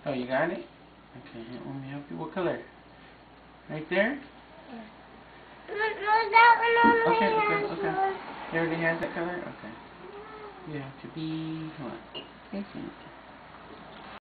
Oh, you got it? Okay, let me help you. What color? Right there? No, Okay. You already has that color? Okay. You have to be, hold on.